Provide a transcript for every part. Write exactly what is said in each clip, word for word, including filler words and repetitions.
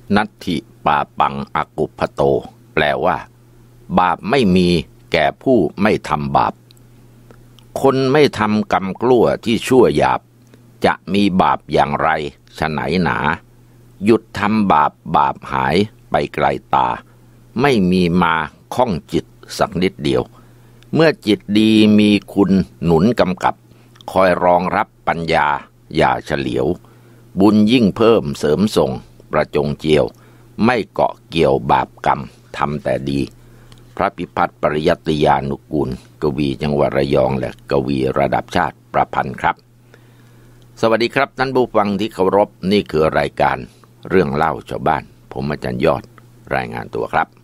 นัตถิปาปังอกุพโตแปลว่าบาปไม่มีแก่ผู้ไม่ทำบาปคนไม่ทำกรรมกลั้วที่ชั่วหยาบจะมีบาปอย่างไรฉะไหนหนาหยุดทำบาปบาปหายไปไกลตาไม่มีมาข้องจิตสักนิดเดียวเมื่อจิตดีมีคุณหนุนกำกับคอยรองรับปัญญาอย่าเฉลียวบุญยิ่งเพิ่มเสริมส่งประจงเจียวไม่เกาะเกี่ยวบาปกรรมทำแต่ดีพระพิพัฒน์ปริยัติยานุกูลกวีจังหวัดระยองและกวีระดับชาติประพันธ์ครับสวัสดีครับท่านผู้ฟังที่เคารพนี่คือรายการเรื่องเล่าชาวบ้านผมอาจารย์ยอดรายงานตัวครับ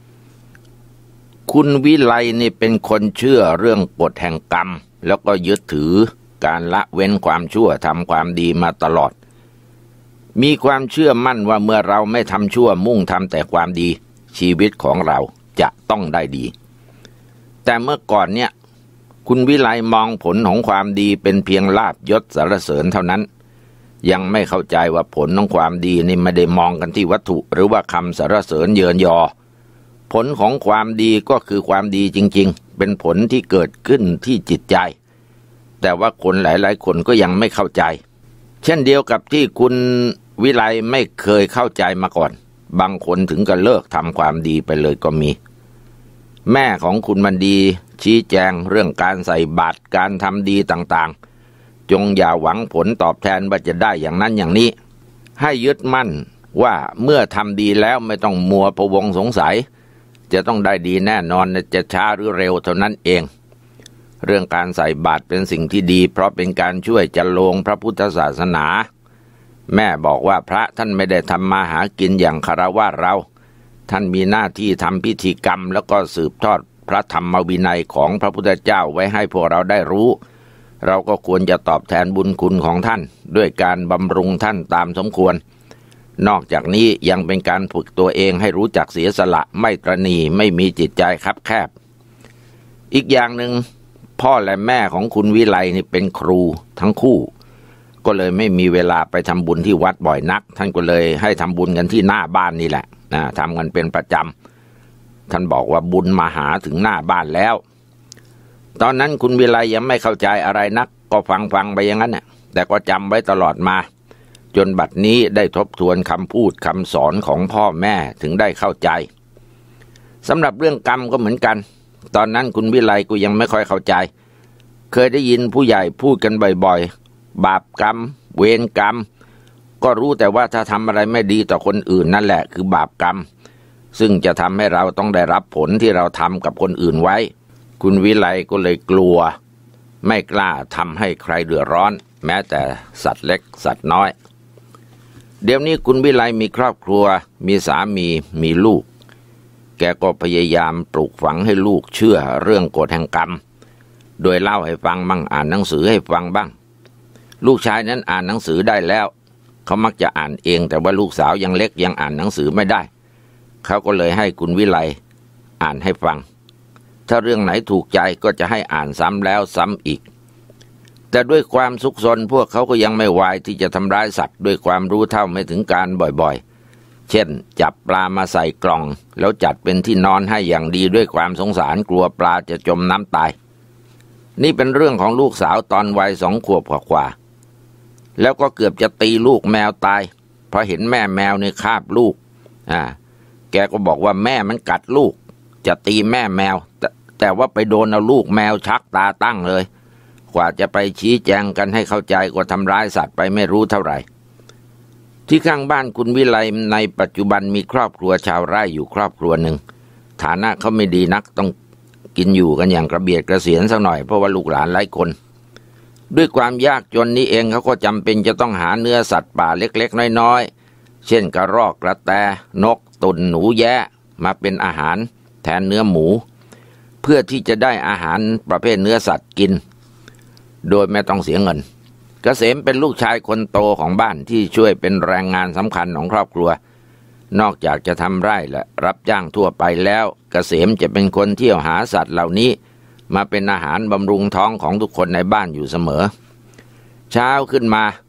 คุณวิไลนี่เป็นคนเชื่อเรื่องกฎแห่งกรรมแล้วก็ยึดถือการละเว้นความชั่วทำความดีมาตลอดมีความเชื่อมั่นว่าเมื่อเราไม่ทำชั่วมุ่งทำแต่ความดีชีวิตของเราจะต้องได้ดีแต่เมื่อก่อนเนี่ยคุณวิไลมองผลของความดีเป็นเพียงลาภยศสรรเสริญเท่านั้นยังไม่เข้าใจว่าผลของความดีนี่ไม่ได้มองกันที่วัตถุหรือว่าคำสรรเสริญเยินยอผลของความดีก็คือความดีจริงๆเป็นผลที่เกิดขึ้นที่จิตใจแต่ว่าคนหลายๆคนก็ยังไม่เข้าใจเช่นเดียวกับที่คุณวิไลไม่เคยเข้าใจมาก่อนบางคนถึงกับเลิกทำความดีไปเลยก็มีแม่ของคุณมันดีชี้แจงเรื่องการใส่บาตรการทำดีต่างๆจงอย่าหวังผลตอบแทนว่าจะได้อย่างนั้นอย่างนี้ให้ยึดมั่นว่าเมื่อทำดีแล้วไม่ต้องมัวพะวงสงสัยจะต้องได้ดีแน่นอนจะช้าหรือเร็วเท่านั้นเองเรื่องการใส่บาตรเป็นสิ่งที่ดีเพราะเป็นการช่วยจันโลงพระพุทธศาสนาแม่บอกว่าพระท่านไม่ได้ทำมาหากินอย่างคฤหัสถ์เราท่านมีหน้าที่ทำพิธีกรรมแล้วก็สืบทอดพระธรรมวินัยของพระพุทธเจ้าไว้ให้พวกเราได้รู้เราก็ควรจะตอบแทนบุญคุณของท่านด้วยการบำรุงท่านตามสมควรนอกจากนี้ยังเป็นการฝึกตัวเองให้รู้จักเสียสละไม่ตระหนี่ไม่มีจิตใจคับแคบอีกอย่างหนึ่งพ่อและแม่ของคุณวิไลนี่เป็นครูทั้งคู่ก็เลยไม่มีเวลาไปทำบุญที่วัดบ่อยนักท่านก็เลยให้ทำบุญกันที่หน้าบ้านนี่แหละนะทำกันเป็นประจำท่านบอกว่าบุญมาหาถึงหน้าบ้านแล้วตอนนั้นคุณวิไลยังไม่เข้าใจอะไรนักก็ฟังฟังไปอย่างนั้นน่ะแต่ก็จำไว้ตลอดมาจนบัดนี้ได้ทบทวนคำพูดคำสอนของพ่อแม่ถึงได้เข้าใจสำหรับเรื่องกรรมก็เหมือนกันตอนนั้นคุณวิไลก็ยังไม่ค่อยเข้าใจเคยได้ยินผู้ใหญ่พูดกันบ่อยๆบาปกรรมเวรกรรมก็รู้แต่ว่าถ้าทำอะไรไม่ดีต่อคนอื่นนั่นแหละคือบาปกรรมซึ่งจะทำให้เราต้องได้รับผลที่เราทำกับคนอื่นไว้คุณวิไลก็เลยกลัวไม่กล้าทำให้ใครเดือดร้อนแม้แต่สัตว์เล็กสัตว์น้อยเดี๋ยวนี้คุณวิไลมีครอบครัวมีสามีมีลูกแกก็พยายามปลูกฝังให้ลูกเชื่อเรื่องกฎแห่งกรรมโดยเล่าให้ฟังบ้างอ่านหนังสือให้ฟังบ้างลูกชายนั้นอ่านหนังสือได้แล้วเขามักจะอ่านเองแต่ว่าลูกสาวยังเล็กยังอ่านหนังสือไม่ได้เขาก็เลยให้คุณวิไลอ่านให้ฟังถ้าเรื่องไหนถูกใจก็จะให้อ่านซ้ำแล้วซ้ำอีกแต่ด้วยความซุกซนพวกเขาก็ยังไม่วายที่จะทำร้ายสัตว์ด้วยความรู้เท่าไม่ถึงการบ่อยๆเช่นจับปลามาใส่กล่องแล้วจัดเป็นที่นอนให้อย่างดีด้วยความสงสารกลัวปลาจะจมน้ำตายนี่เป็นเรื่องของลูกสาวตอนวัยสองขวบกว่าๆแล้วก็เกือบจะตีลูกแมวตายเพราะเห็นแม่แมวในคาบลูกอ่าแกก็บอกว่าแม่มันกัดลูกจะตีแม่แมวแต่แต่ว่าไปโดนเอาลูกแมวชักตาตั้งเลยกว่าจะไปชี้แจงกันให้เข้าใจก็ทำร้ายสัตว์ไปไม่รู้เท่าไหร่ที่ข้างบ้านคุณวิไลในปัจจุบันมีครอบครัวชาวไร่อยู่ครอบครัวหนึ่งฐานะเขาไม่ดีนักต้องกินอยู่กันอย่างกระเบียดกระเสียนสักหน่อยเพราะว่าลูกหลานหลายคนด้วยความยากจนนี้เองเขาก็จำเป็นจะต้องหาเนื้อสัตว์ป่าเล็กๆน้อยๆเช่นกระรอกกระแตนกตุ่นหนูแย้มาเป็นอาหารแทนเนื้อหมูเพื่อที่จะได้อาหารประเภทเนื้อสัตว์กินโดยไม่ต้องเสียเงินเกษมเป็นลูกชายคนโตของบ้านที่ช่วยเป็นแรงงานสำคัญของครอบครัวนอกจากจะทำไร่และรับจ้างทั่วไปแล้วเกษมจะเป็นคนเที่ยวหาสัตว์เหล่านี้มาเป็นอาหารบำรุงท้องของทุกคนในบ้านอยู่เสมอเช้าขึ้นมา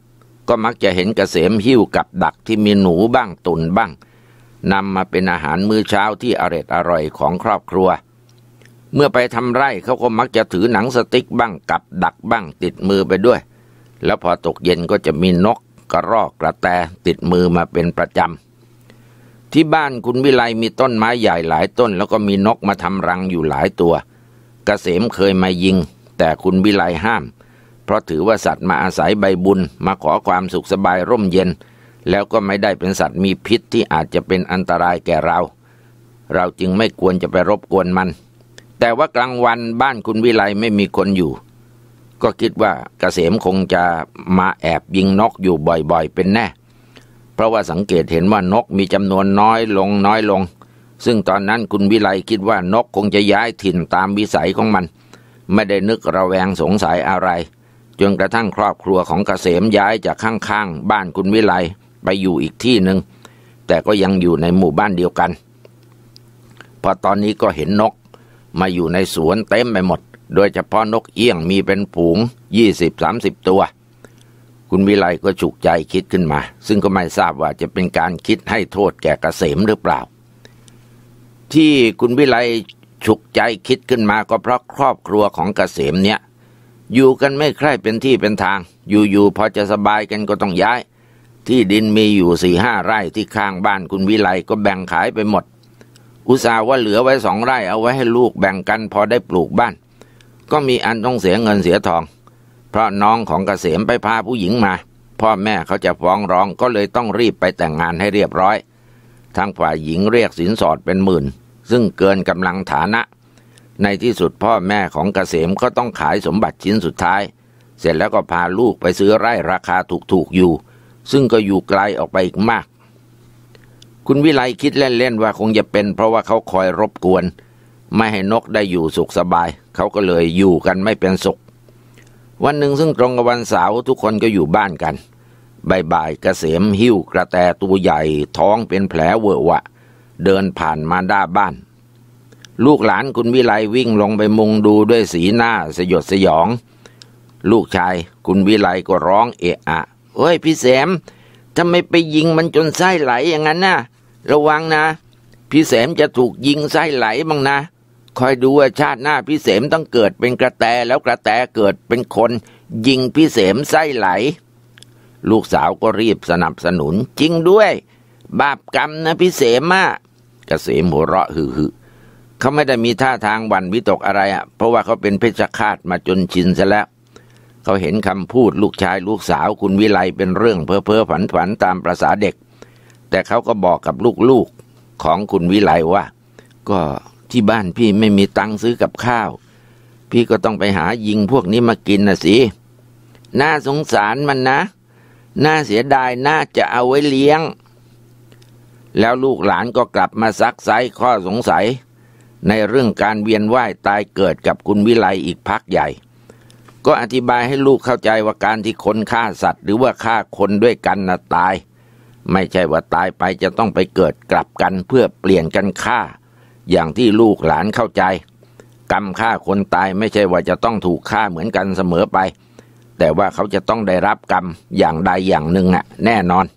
ก็มักจะเห็นเกษมหิ้วกับดักที่มีหนูบ้างตุ่นบ้างนำมาเป็นอาหารมื้อเช้าที่อร่อยอร่อยของครอบครัวเมื่อไปทำไร่เขาก็มักจะถือหนังสติ๊กบ้างกับดักบ้างติดมือไปด้วยแล้วพอตกเย็นก็จะมีนกกระรอกกระแตติดมือมาเป็นประจำที่บ้านคุณวิไลมีต้นไม้ใหญ่หลายต้นแล้วก็มีนกมาทำรังอยู่หลายตัวเกษมเคยมายิงแต่คุณวิไลห้ามเพราะถือว่าสัตว์มาอาศัยใบบุญมาขอความสุขสบายร่มเย็นแล้วก็ไม่ได้เป็นสัตว์มีพิษที่อาจจะเป็นอันตรายแก่เราเราจึงไม่ควรจะไปรบกวนมันแต่ว่ากลางวันบ้านคุณวิไลไม่มีคนอยู่ก็คิดว่าเกษมคงจะมาแอบยิงนกอยู่บ่อยๆเป็นแน่เพราะว่าสังเกตเห็นว่านกมีจำนวนน้อยลงน้อยลงซึ่งตอนนั้นคุณวิไลคิดว่านกคงจะย้ายถิ่นตามวิสัยของมันไม่ได้นึกระแวงสงสัยอะไรจนกระทั่งครอบครัวของเกษมย้ายจากข้างๆบ้านคุณวิไลไปอยู่อีกที่หนึ่งแต่ก็ยังอยู่ในหมู่บ้านเดียวกันพอตอนนี้ก็เห็นนกมาอยู่ในสวนเต็มไปหมดโดยเฉพาะนกเอี้ยงมีเป็นฝูง ยี่สิบถึงสามสิบ ตัวคุณวิไลก็ฉุกใจคิดขึ้นมาซึ่งก็ไม่ทราบว่าจะเป็นการคิดให้โทษแก่เกษมหรือเปล่าที่คุณวิไลฉุกใจคิดขึ้นมาก็เพราะครอบครัวของเกษมเนี่ยอยู่กันไม่ใคร่เป็นที่เป็นทางอยู่ๆพอจะสบายกันก็ต้องย้ายที่ดินมีอยู่ สี่ห้า ไร่ที่ข้างบ้านคุณวิไลก็แบ่งขายไปหมดอุตส่าห์ว่าเหลือไว้สองไร่เอาไว้ให้ลูกแบ่งกันพอได้ปลูกบ้านก็มีอันต้องเสียเงินเสียทองเพราะน้องของเกษมไปพาผู้หญิงมาพ่อแม่เขาจะฟ้องร้องก็เลยต้องรีบไปแต่งงานให้เรียบร้อยทางฝ่ายหญิงเรียกสินสอดเป็นหมื่นซึ่งเกินกำลังฐานะในที่สุดพ่อแม่ของเกษมก็ต้องขายสมบัติชิ้นสุดท้ายเสร็จแล้วก็พาลูกไปซื้อไร่ราคาถูกๆอยู่ซึ่งก็อยู่ไกลออกไปอีกมากคุณวิไลคิดเล่นๆว่าคงจะเป็นเพราะว่าเขาคอยรบกวนไม่ให้นกได้อยู่สุขสบายเขาก็เลยอยู่กันไม่เป็นสุขวันหนึ่งซึ่งตรงกับวันเสาร์ทุกคนก็อยู่บ้านกันบ่ายๆเกษมหิ้วกระแตตัวใหญ่ท้องเป็นแผลเวอะวะเดินผ่านมาด้านบ้านลูกหลานคุณวิไลวิ่งลงไปมุงดูด้วยสีหน้าสยดสยองลูกชายคุณวิไลก็ร้องเอะอะเฮ้ยพี่แสมทำไมไปยิงมันจนไส้ไหลอย่างนั้นนะระวังนะพี่แสมจะถูกยิงไส้ไหลบ้างนะคอยดูว่าชาติหน้าพี่เสมต้องเกิดเป็นกระแตแล้วกระแตเกิดเป็นคนยิงพี่เสมไส้ไหลลูกสาวก็รีบสนับสนุนจริงด้วยบาปกรรมนะพี่เสมอ่ะเกษมหัวเราะหึ่ๆเขาไม่ได้มีท่าทางหวั่นวิตกอะไรอ่ะเพราะว่าเขาเป็นเพชฌฆาตมาจนชินซะแล้วเขาเห็นคำพูดลูกชายลูกสาวคุณวิไลเป็นเรื่องเพ้อเพ้อฝันฝันตามประสาเด็กแต่เขาก็บอกกับลูกๆของคุณวิไลว่าก็ที่บ้านพี่ไม่มีตังค์ซื้อกับข้าวพี่ก็ต้องไปหายิงพวกนี้มากินน่ะสิน่าสงสารมันนะน่าเสียดายน่าจะเอาไว้เลี้ยงแล้วลูกหลานก็กลับมาซักไซ้ข้อสงสัยในเรื่องการเวียนว่ายตายเกิดกับคุณวิไลอีกพักใหญ่ก็อธิบายให้ลูกเข้าใจว่าการที่คนฆ่าสัตว์หรือว่าฆ่าคนด้วยกันน่ะตายไม่ใช่ว่าตายไปจะต้องไปเกิดกลับกันเพื่อเปลี่ยนกันฆ่าอย่างที่ลูกหลานเข้าใจกรรมฆ่าคนตายไม่ใช่ว่าจะต้องถูกฆ่าเหมือนกันเสมอไปแต่ว่าเขาจะต้องได้รับกรรมอย่างใดอย่างหนึ่งอ่ะแน่นอน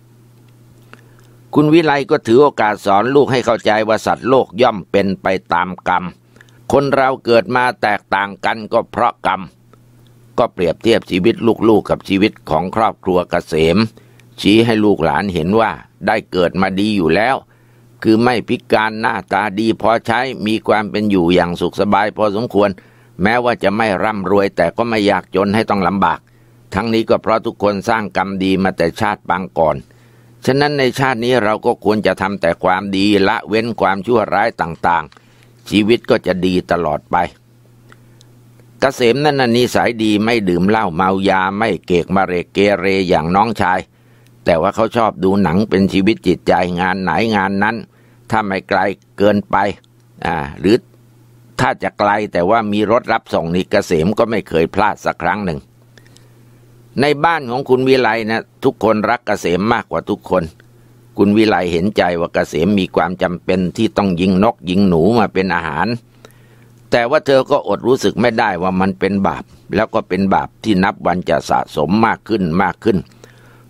คุณวิไลก็ถือโอกาสสอนลูกให้เข้าใจว่าสัตว์โลกย่อมเป็นไปตามกรรมคนเราเกิดมาแตกต่างกันก็เพราะกรรมก็เปรียบเทียบชีวิตลูกๆกับชีวิตของครอบครัวเกษมชี้ให้ลูกหลานเห็นว่าได้เกิดมาดีอยู่แล้วคือไม่พิการหน้าตาดีพอใช้มีความเป็นอยู่อย่างสุขสบายพอสมควรแม้ว่าจะไม่ร่ำรวยแต่ก็ไม่อยากจนให้ต้องลำบากทั้งนี้ก็เพราะทุกคนสร้างกรรมดีมาแต่ชาติปางก่อนฉะนั้นในชาตินี้เราก็ควรจะทำแต่ความดีละเว้นความชั่วร้ายต่างๆชีวิตก็จะดีตลอดไปเกษมนั่นนิสัยดีไม่ดื่มเหล้าเมายาไม่เกกมาเรเกเรอย่างน้องชายแต่ว่าเขาชอบดูหนังเป็นชีวิตจิตใจงานไหนงานนั้นถ้าไม่ไกลเกินไปอ่าหรือถ้าจะไกลแต่ว่ามีรถรับส่งนี่เกษมก็ไม่เคยพลาดสักครั้งหนึ่งในบ้านของคุณวิไลนะทุกคนรักเกษมมากกว่าทุกคนคุณวิไลเห็นใจว่าเกษมมีความจำเป็นที่ต้องยิงนกยิงหนูมาเป็นอาหารแต่ว่าเธอก็อดรู้สึกไม่ได้ว่ามันเป็นบาปแล้วก็เป็นบาปที่นับวันจะสะสมมากขึ้นมากขึ้น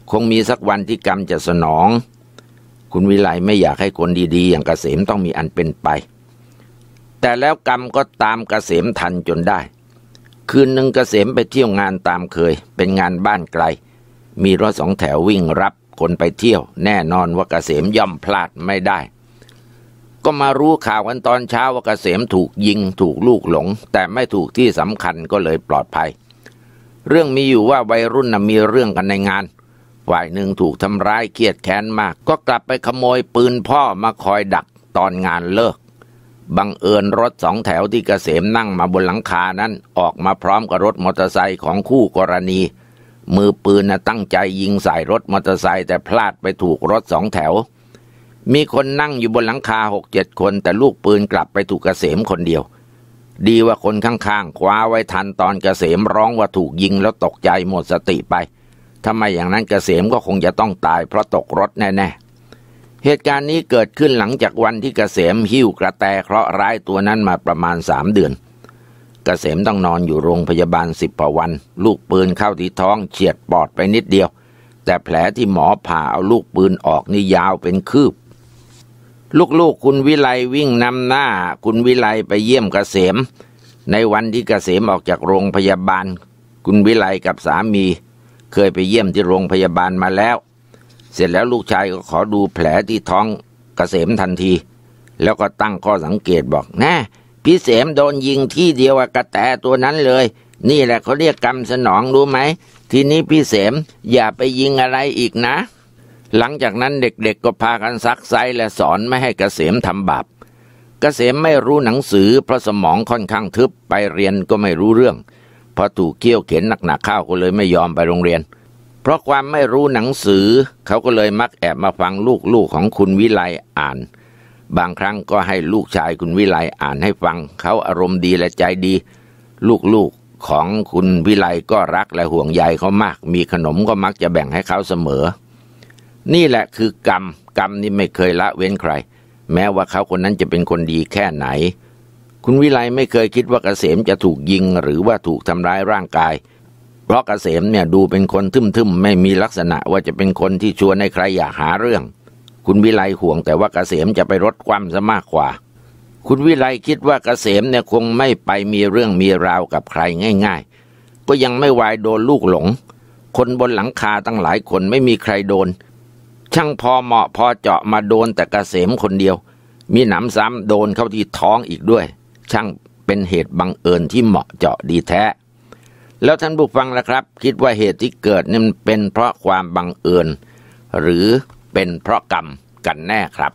คงมีสักวันที่กรรมจะสนองคุณวิไลไม่อยากให้คนดีๆอย่างเกษมต้องมีอันเป็นไปแต่แล้วกรรมก็ตามเกษมทันจนได้คืนหนึ่งเกษมไปเที่ยวงานตามเคยเป็นงานบ้านไกลมีรถสองแถววิ่งรับคนไปเที่ยวแน่นอนว่าเกษมย่อมพลาดไม่ได้ก็มารู้ข่าวกันตอนเช้าว่าเกษมถูกยิงถูกลูกหลงแต่ไม่ถูกที่สำคัญก็เลยปลอดภัยเรื่องมีอยู่ว่าวัยรุ่นน่ะมีเรื่องกันในงานฝ่ายหนึ่งถูกทำร้ายเครียดแค้นมากก็กลับไปขโมยปืนพ่อมาคอยดักตอนงานเลิกบังเอิญรถสองแถวที่เกษมนั่งมาบนหลังคานั้นออกมาพร้อมกับรถมอเตอร์ไซค์ของคู่กรณีมือปืนน่ะตั้งใจยิงใส่รถมอเตอร์ไซค์แต่พลาดไปถูกรถสองแถวมีคนนั่งอยู่บนหลังคาหกเจ็ดคนแต่ลูกปืนกลับไปถูกเกษมคนเดียวดีว่าคนข้างๆคว้าไว้ทันตอนเกษมร้องว่าถูกยิงแล้วตกใจหมดสติไปถ้าไม่อย่างนั้นเกษมก็คงจะต้องตายเพราะตกรถแน่ๆเหตุการณ์นี้เกิดขึ้นหลังจากวันที่เกษมหิ้วกระแตเคราะห์ร้ายตัวนั้นมาประมาณสามเดือนเกษมต้องนอนอยู่โรงพยาบาลสิบกว่าวันลูกปืนเข้าที่ท้องเฉียดปอดไปนิดเดียวแต่แผลที่หมอผ่าเอาลูกปืนออกนี่ยาวเป็นคืบลูกๆคุณวิไลวิ่งนำหน้าคุณวิไลไปเยี่ยมเกษมในวันที่เกษมออกจากโรงพยาบาลคุณวิไลกับสามีเคยไปเยี่ยมที่โรงพยาบาลมาแล้วเสร็จแล้วลูกชายก็ขอดูแผลที่ท้องเกษมทันทีแล้วก็ตั้งข้อสังเกตบอกแน่พี่เสมโดนยิงที่เดียวกับกระแตตัวนั้นเลยนี่แหละเขาเรียกกรรมสนองรู้ไหมทีนี้พี่เสมอย่าไปยิงอะไรอีกนะหลังจากนั้นเด็กๆก็พากันซักไซและสอนไม่ให้เกษมทำบาปเกษมไม่รู้หนังสือเพราะสมองค่อนข้างทึบไปเรียนก็ไม่รู้เรื่องพอถูกเคี่ยวเข็นหนักๆเข้าก็เลยไม่ยอมไปโรงเรียนเพราะความไม่รู้หนังสือเขาก็เลยมักแอบมาฟังลูกๆของคุณวิไลอ่านบางครั้งก็ให้ลูกชายคุณวิไลอ่านให้ฟังเขาอารมณ์ดีและใจดีลูกๆของคุณวิไลก็รักและห่วงใยเขามากมีขนมก็มักจะแบ่งให้เขาเสมอนี่แหละคือกรรมกรรมนี่ไม่เคยละเว้นใครแม้ว่าเขาคนนั้นจะเป็นคนดีแค่ไหนคุณวิไลไม่เคยคิดว่าเกษมจะถูกยิงหรือว่าถูกทำร้ายร่างกายเพราะเกษมเนี่ยดูเป็นคนทึมๆไม่มีลักษณะว่าจะเป็นคนที่ชวนให้ใครอยากหาเรื่องคุณวิไลห่วงแต่ว่าเกษมจะไปรดความซะมากกว่าคุณวิไลคิดว่าเกษมเนี่ยคงไม่ไปมีเรื่องมีราวกับใครง่ายๆก็ยังไม่วายโดนลูกหลงคนบนหลังคาตั้งหลายคนไม่มีใครโดนช่างพอเหมาะพอเจาะมาโดนแต่เกษมคนเดียวมีหนำซ้ำโดนเข้าที่ท้องอีกด้วยช่างเป็นเหตุบังเอิญที่เหมาะเจาะดีแท้แล้วท่านผู้ฟังล่ะครับคิดว่าเหตุที่เกิดนี่เป็นเพราะความบังเอิญหรือเป็นเพราะกรรมกันแน่ครับ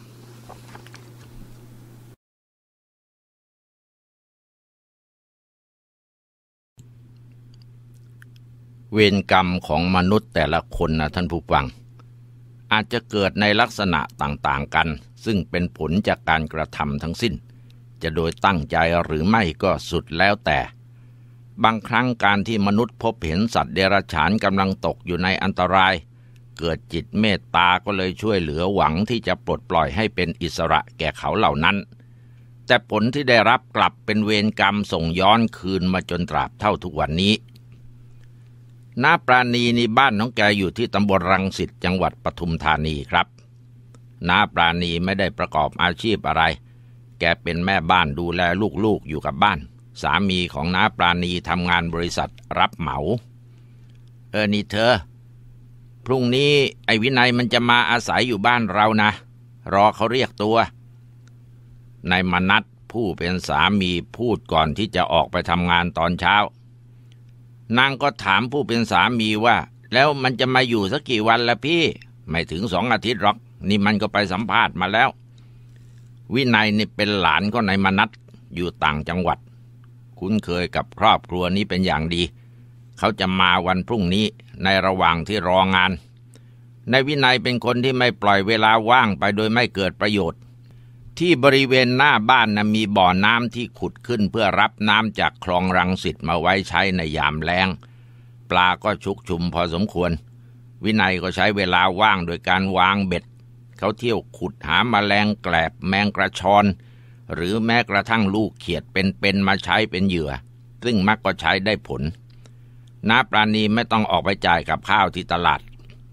เวรกรรมของมนุษย์แต่ละคนนะท่านผู้ฟังอาจจะเกิดในลักษณะต่างๆกันซึ่งเป็นผลจากการกระทำทั้งสิ้นจะโดยตั้งใจหรือไม่ก็สุดแล้วแต่บางครั้งการที่มนุษย์พบเห็นสัตว์เดรัจฉานกำลังตกอยู่ในอันตรายเกิดจิตเมตตาก็เลยช่วยเหลือหวังที่จะปลดปล่อยให้เป็นอิสระแก่เขาเหล่านั้นแต่ผลที่ได้รับกลับเป็นเวรกรรมส่งย้อนคืนมาจนตราบเท่าทุกวันนี้น้าปราณีนี่บ้านของแกอยู่ที่ตำบลรังสิตจังหวัดปทุมธานีครับน้าปราณีไม่ได้ประกอบอาชีพอะไรแกเป็นแม่บ้านดูแลลูกๆอยู่กับบ้านสามีของน้าปราณีทำงานบริษัทรับเหมาเออนี่เธอพรุ่งนี้ไอ้วินัยมันจะมาอาศัยอยู่บ้านเรานะรอเขาเรียกตัวนายมนัสผู้เป็นสามีพูดก่อนที่จะออกไปทำงานตอนเช้านางก็ถามผู้เป็นสามีว่าแล้วมันจะมาอยู่สักกี่วันละพี่ไม่ถึงสองอาทิตย์หรอกนี่มันก็ไปสัมภาษณ์มาแล้ววินัยนี่เป็นหลานของนายมนัสอยู่ต่างจังหวัดคุ้นเคยกับครอบครัวนี้เป็นอย่างดีเขาจะมาวันพรุ่งนี้ในระหว่างที่รองานนายวินัยเป็นคนที่ไม่ปล่อยเวลาว่างไปโดยไม่เกิดประโยชน์ที่บริเวณหน้าบ้านนะมีบ่อน้ำที่ขุดขึ้นเพื่อรับน้ำจากคลองรังสิตมาไว้ใช้ในยามแล้งปลาก็ชุกชุมพอสมควรวินัยก็ใช้เวลาว่างโดยการวางเบ็ดเขาเที่ยวขุดหาแมลงแกลบแมงกระชอนหรือแม้กระทั่งลูกเขียดเป็นๆมาใช้เป็นเหยื่อซึ่งมักก็ใช้ได้ผลน้าปราณีไม่ต้องออกไปจ่ายกับข้าวที่ตลาด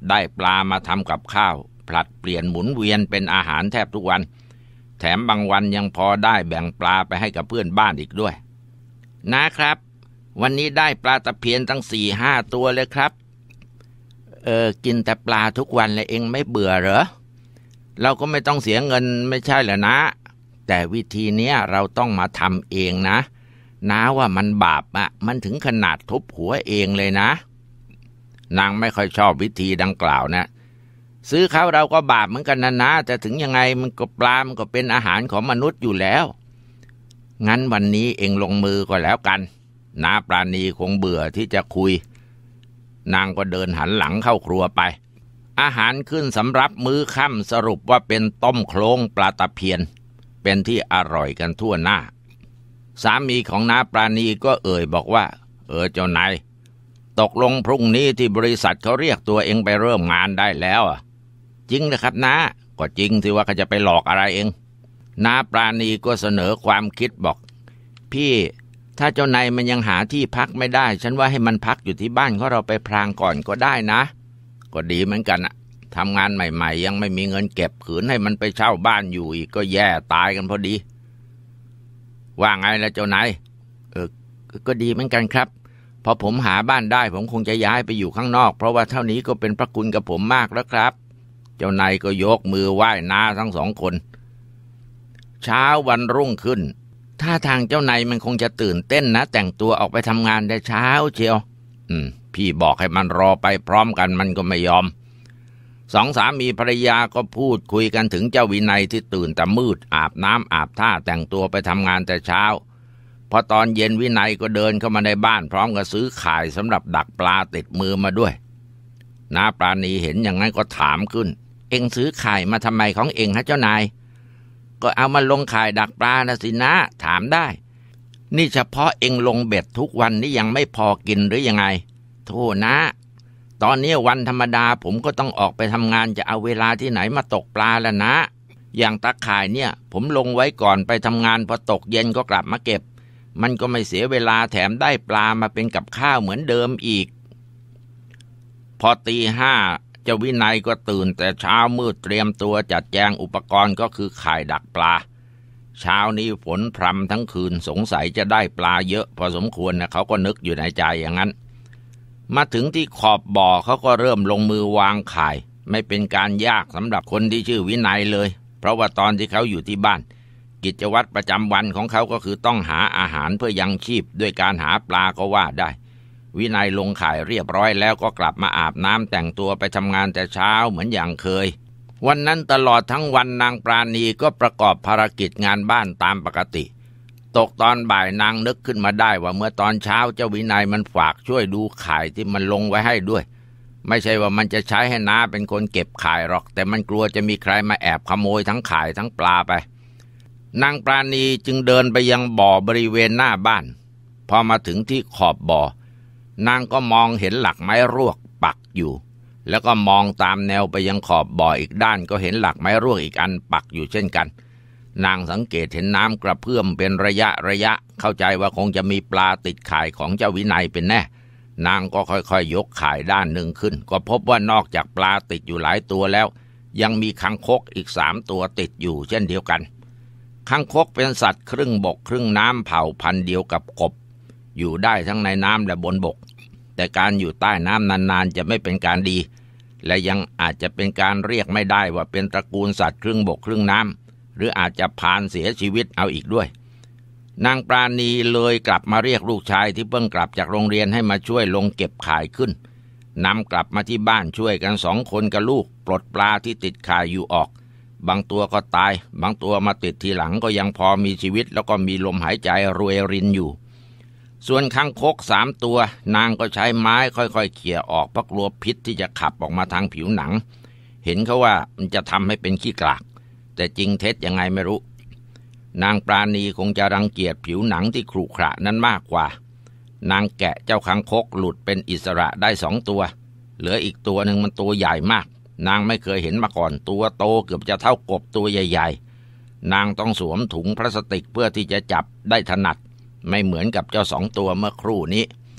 ได้ปลามาทำกับข้าวผลัดเปลี่ยนหมุนเวียนเป็นอาหารแทบทุกวันแถมบางวันยังพอได้แบ่งปลาไปให้กับเพื่อนบ้านอีกด้วยนะครับวันนี้ได้ปลาตะเพียนตั้งสี่ห้าตัวเลยครับเออกินแต่ปลาทุกวันเลยเองไม่เบื่อเหรอเราก็ไม่ต้องเสียเงินไม่ใช่เหรอนะแต่วิธีเนี้ยเราต้องมาทำเองนะน้าว่ามันบาปอ่ะมันถึงขนาดทุบหัวเองเลยนะนางไม่ค่อยชอบวิธีดังกล่าวนะซื้อเขาเราก็บาปเหมือนกันนะนะแต่ถึงยังไงมันก็ปลามันก็เป็นอาหารของมนุษย์อยู่แล้วงั้นวันนี้เองลงมือก็แล้วกันน้าปราณีคงเบื่อที่จะคุยนางก็เดินหันหลังเข้าครัวไปอาหารขึ้นสำรับมื้อค่ำสรุปว่าเป็นต้มโคลงปลาตะเพียนเป็นที่อร่อยกันทั่วหน้าสามีของน้าปราณีก็เอ่ยบอกว่าเออเจ้านายตกลงพรุ่งนี้ที่บริษัทเขาเรียกตัวเองไปเริ่มงานได้แล้วอ่ะจริงนะครับน้าก็จริงที่ว่าเขาจะไปหลอกอะไรเองน้าปราณีก็เสนอความคิดบอกพี่ถ้าเจ้านายมันยังหาที่พักไม่ได้ฉันว่าให้มันพักอยู่ที่บ้านของเราไปพรางก่อนก็ได้นะก็ดีเหมือนกันอะทำงานใหม่ๆยังไม่มีเงินเก็บขืนให้มันไปเช่าบ้านอยู่อีกก็แย่ตายกันพอดีว่าไงล่ะเจ้านายเออก็ดีเหมือนกันครับพอผมหาบ้านได้ผมคงจะย้ายไปอยู่ข้างนอกเพราะว่าเท่านี้ก็เป็นพระคุณกับผมมากแล้วครับเจ้านายก็ยกมือไหว้น้าทั้งสองคนเช้าวันรุ่งขึ้นท่าทางเจ้านายมันคงจะตื่นเต้นนะแต่งตัวออกไปทำงานได้เช้าเชียวอืมพี่บอกให้มันรอไปพร้อมกันมันก็ไม่ยอมสองสามีภรรยาก็พูดคุยกันถึงเจ้าวินัยที่ตื่นแต่มืดอาบน้ำอาบท่าแต่งตัวไปทำงานแต่เช้าพอตอนเย็นวินัยก็เดินเข้ามาในบ้านพร้อมกับซื้อข่ายสำหรับดักปลาติดมือมาด้วยน้าปราณีเห็นอย่างนั้นก็ถามขึ้นเอ็งซื้อข่ายมาทำไมของเอ็งฮะเจ้านายก็เอามาลงข่ายดักปลานะสินะถามได้นี่เฉพาะเอ็งลงเบ็ดทุกวันนี่ยังไม่พอกินหรือยังไงโธ่นะตอนนี้วันธรรมดาผมก็ต้องออกไปทำงานจะเอาเวลาที่ไหนมาตกปลาล่ะนะอย่างตาข่ายเนี่ยผมลงไว้ก่อนไปทำงานพอตกเย็นก็กลับมาเก็บมันก็ไม่เสียเวลาแถมได้ปลามาเป็นกับข้าวเหมือนเดิมอีกพอตีห้าเจ้าวินัยก็ตื่นแต่เช้ามืดเตรียมตัวจัดแจงอุปกรณ์ก็คือข่ายดักปลาเช้านี้ฝนพรำทั้งคืนสงสัยจะได้ปลาเยอะพอสมควรนะเขาก็นึกอยู่ในใจอย่างนั้นมาถึงที่ขอบบ่อเขาก็เริ่มลงมือวางข่ายไม่เป็นการยากสำหรับคนที่ชื่อวินัยเลยเพราะว่าตอนที่เขาอยู่ที่บ้านกิจวัตรประจำวันของเขาก็คือต้องหาอาหารเพื่อยังชีพด้วยการหาปลาก็ว่าได้วินัยลงข่ายเรียบร้อยแล้วก็กลับมาอาบน้ำแต่งตัวไปทำงานแต่เช้าเหมือนอย่างเคยวันนั้นตลอดทั้งวันนางปราณีก็ประกอบภารกิจงานบ้านตามปกติตกตอนบ่ายนางนึกขึ้นมาได้ว่าเมื่อตอนเช้าเจ้าวินัยมันฝากช่วยดูข่ายที่มันลงไว้ให้ด้วยไม่ใช่ว่ามันจะใช้ให้น้าเป็นคนเก็บข่ายหรอกแต่มันกลัวจะมีใครมาแอบขโมยทั้งข่ายทั้งปลาไปนางปราณีจึงเดินไปยังบ่อบริเวณหน้าบ้านพอมาถึงที่ขอบบ่อนางก็มองเห็นหลักไม้รวกปักอยู่แล้วก็มองตามแนวไปยังขอบบ่ออีกด้านก็เห็นหลักไม้รวกอีกอันปักอยู่เช่นกันนางสังเกตเห็นน้ำกระเพื่อมเป็นระยะระยะเข้าใจว่าคงจะมีปลาติดข่ายของเจ้าวินัยเป็นแน่นางก็ค่อยๆยกข่ายด้านหนึ่งขึ้นก็พบว่านอกจากปลาติดอยู่หลายตัวแล้วยังมีคางคกอีกสามตัวติดอยู่เช่นเดียวกันคางคกเป็นสัตว์ครึ่งบกครึ่งน้ำเผ่าพันธุ์เดียวกับกบอยู่ได้ทั้งในน้ำและบนบกแต่การอยู่ใต้น้ำนานๆจะไม่เป็นการดีและยังอาจจะเป็นการเรียกไม่ได้ว่าเป็นตระกูลสัตว์ครึ่งบกครึ่งน้ำหรืออาจจะพานเสียชีวิตเอาอีกด้วยนางปราณีเลยกลับมาเรียกลูกชายที่เพิ่งกลับจากโรงเรียนให้มาช่วยลงเก็บข่ายขึ้นนำกลับมาที่บ้านช่วยกันสองคนกับลูกปลดปลาที่ติดข่ายอยู่ออกบางตัวก็ตายบางตัวมาติดทีหลังก็ยังพอมีชีวิตแล้วก็มีลมหายใจรวยรินอยู่ส่วนคางคกสามตัวนางก็ใช้ไม้ค่อยๆเขี่ยออกเพราะกลัวพิษที่จะขับออกมาทางผิวหนังเห็นเขาว่ามันจะทำให้เป็นขี้กลากแต่จริงเท็จยังไงไม่รู้นางปราณีคงจะรังเกียจผิวหนังที่ขรุขระนั้นมากกว่านางแกะเจ้าคางคกหลุดเป็นอิสระได้สองตัวเหลืออีกตัวหนึ่งมันตัวใหญ่มากนางไม่เคยเห็นมาก่อนตัวโตเกือบจะเท่ากบตัวใหญ่ๆนางต้องสวมถุงพลาสติกเพื่อที่จะจับได้ถนัดไม่เหมือนกับเจ้าสองตัวเมื่อครู่นี้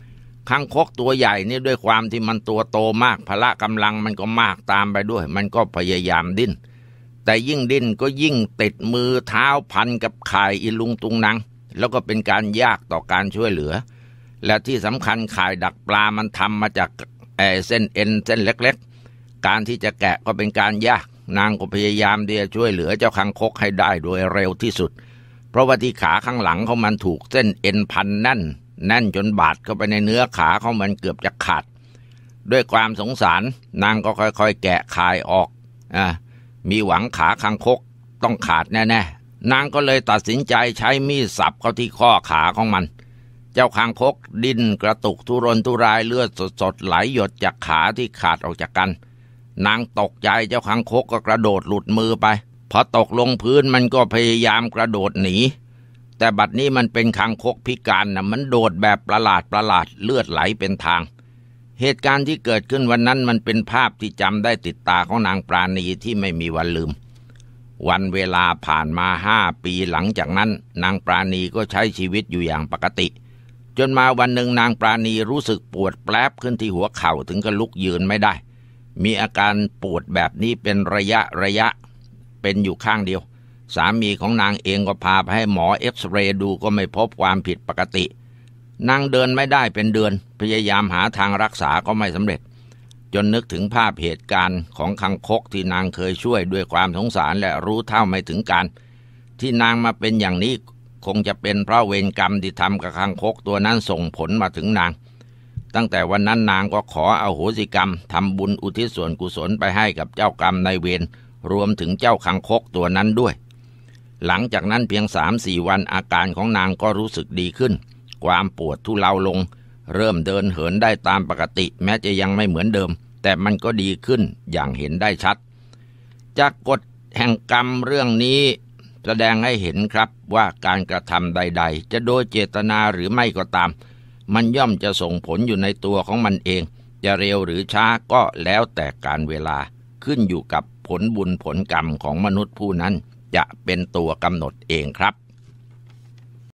คางคกตัวใหญ่นี่ด้วยความที่มันตัวโตมากพละกำลังมันก็มากตามไปด้วยมันก็พยายามดิ้นแต่ยิ่งดิ้นก็ยิ่งติดมือเท้าพันกับข่ายอีลุงตุงนังแล้วก็เป็นการยากต่อการช่วยเหลือและที่สำคัญข่ายดักปลามันทำมาจากเส้นเอ็นเส้นเล็กๆการที่จะแกะก็เป็นการยากนางก็พยายามที่จะช่วยเหลือเจ้าคางคกให้ได้โดยเร็วที่สุดเพราะว่าที่ขาข้างหลังเขามันถูกเส้นเอ็นพันแน่นแน่นจนบาดเข้าไปในเนื้อขาเขามันเกือบจะขาดด้วยความสงสารนางก็ค่อยๆแกะข่ายออกอ่ามีหวังขาคางคกต้องขาดแน่ๆนางก็เลยตัดสินใจใช้มีดสับเข้าที่ข้อขาของมันเจ้าคางคกดิ้นกระตุกทุรนทุรายเลือดสดๆไหลหยดจากขาที่ขาดออกจากกันนางตกใจเจ้าคางคกก็กระโดดหลุดมือไปพอตกลงพื้นมันก็พยายามกระโดดหนีแต่บัดนี้มันเป็นคางคกพิการนะมันโดดแบบประหลาดประหลาดเลือดไหลเป็นทางเหตุการณ์ที่เกิดขึ้นวันนั้นมันเป็นภาพที่จำได้ติดตาของนางปราณีที่ไม่มีวันลืมวันเวลาผ่านมาห้าปีหลังจากนั้นนางปราณีก็ใช้ชีวิตอยู่อย่างปกติจนมาวันหนึ่งนางปราณีรู้สึกปวดแปลบขึ้นที่หัวเข่าถึงกับลุกยืนไม่ได้มีอาการปวดแบบนี้เป็นระยะระยะเป็นอยู่ข้างเดียวสามีของนางเองก็พาไปให้หมอเอ็กซเรย์ดูก็ไม่พบความผิดปกตินางเดินไม่ได้เป็นเดือนพยายามหาทางรักษาก็ไม่สำเร็จจนนึกถึงภาพเหตุการณ์ของคางคกที่นางเคยช่วยด้วยความสงสารและรู้เท่าไม่ถึงการที่นางมาเป็นอย่างนี้คงจะเป็นเพราะเวรกรรมที่ทำกับคางคกตัวนั้นส่งผลมาถึงนางตั้งแต่วันนั้นนางก็ขออโหสิกรรมทำบุญอุทิศส่วนกุศลไปให้กับเจ้ากรรมนายเวรรวมถึงเจ้าคางคกตัวนั้นด้วยหลังจากนั้นเพียง สามถึงสี่ วันอาการของนางก็รู้สึกดีขึ้นความปวดทุเลาลงเริ่มเดินเหินได้ตามปกติแม้จะยังไม่เหมือนเดิมแต่มันก็ดีขึ้นอย่างเห็นได้ชัดจากกฎแห่งกรรมเรื่องนี้แสดงให้เห็นครับว่าการกระทำใดๆจะโดยเจตนาหรือไม่ก็ตามมันย่อมจะส่งผลอยู่ในตัวของมันเองจะเร็วหรือช้าก็แล้วแต่การเวลาขึ้นอยู่กับผลบุญผลกรรมของมนุษย์ผู้นั้นจะเป็นตัวกำหนดเองครับ